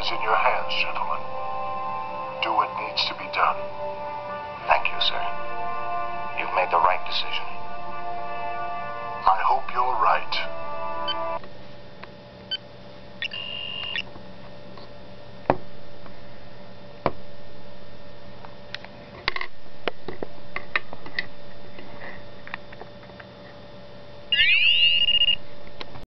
is in your hands, gentlemen. Do what needs to be done. Thank you, sir. You've made the right decision. I hope you're right.